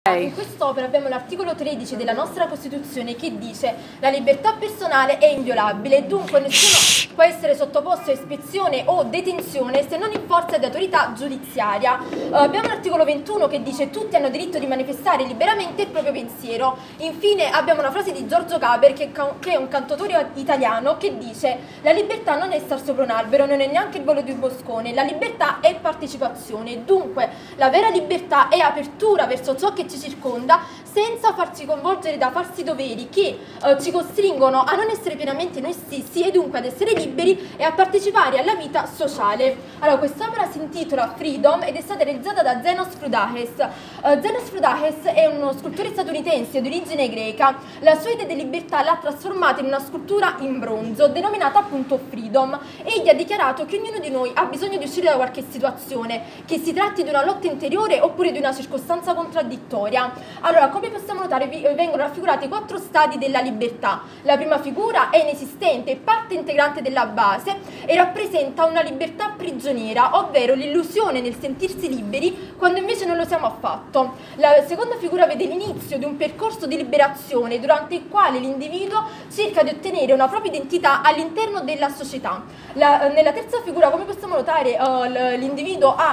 In quest'opera abbiamo l'articolo 13 della nostra Costituzione che dice: la libertà personale è inviolabile e dunque nessuno può essere sottoposto a ispezione o detenzione se non in forza di autorità giudiziaria. Abbiamo l'articolo 21 che dice: tutti hanno diritto di manifestare liberamente il proprio pensiero. Infine abbiamo una frase di Giorgio Gaber che è un cantautore italiano che dice: la libertà non è star sopra un albero, non è neanche il volo di un boscone, la libertà è partecipazione. Dunque la vera libertà è apertura verso ciò che ci circonda senza farci coinvolgere da falsi doveri che ci costringono a non essere pienamente noi stessi e dunque ad essere liberi e a partecipare alla vita sociale. Allora, quest'opera si intitola Freedom ed è stata realizzata da Zenos Frudahes. Zenos Frudahes è uno scultore statunitense di origine greca. La sua idea di libertà l'ha trasformata in una scultura in bronzo denominata appunto Freedom. Egli ha dichiarato che ognuno di noi ha bisogno di uscire da qualche situazione, che si tratti di una lotta interiore oppure di una circostanza contraddittoria. Allora, come possiamo notare, vengono raffigurati 4 stadi della libertà. La prima figura è inesistente, parte integrante della base e rappresenta una libertà prigioniera, ovvero l'illusione nel sentirsi liberi quando invece non lo siamo affatto. La seconda figura vede l'inizio di un percorso di liberazione durante il quale l'individuo cerca di ottenere una propria identità all'interno della società. Nella terza figura, come possiamo notare, l'individuo ha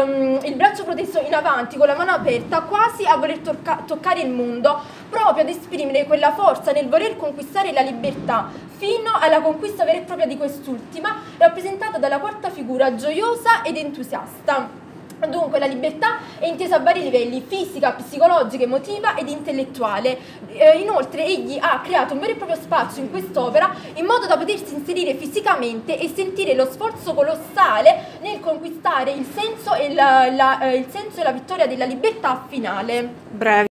il braccio proteso in avanti con la mano aperta, quasi a voler toccare il mondo, proprio ad esprimere quella forza nel voler conquistare la libertà fino alla conquista vera e propria di quest'ultima, rappresentata dalla quarta figura gioiosa ed entusiasta. Dunque la libertà è intesa a vari livelli: fisica, psicologica, emotiva ed intellettuale. Inoltre egli ha creato un vero e proprio spazio in quest'opera in modo da potersi inserire fisicamente e sentire lo sforzo colossale nel conquistare il senso e la vittoria della libertà finale. Breve.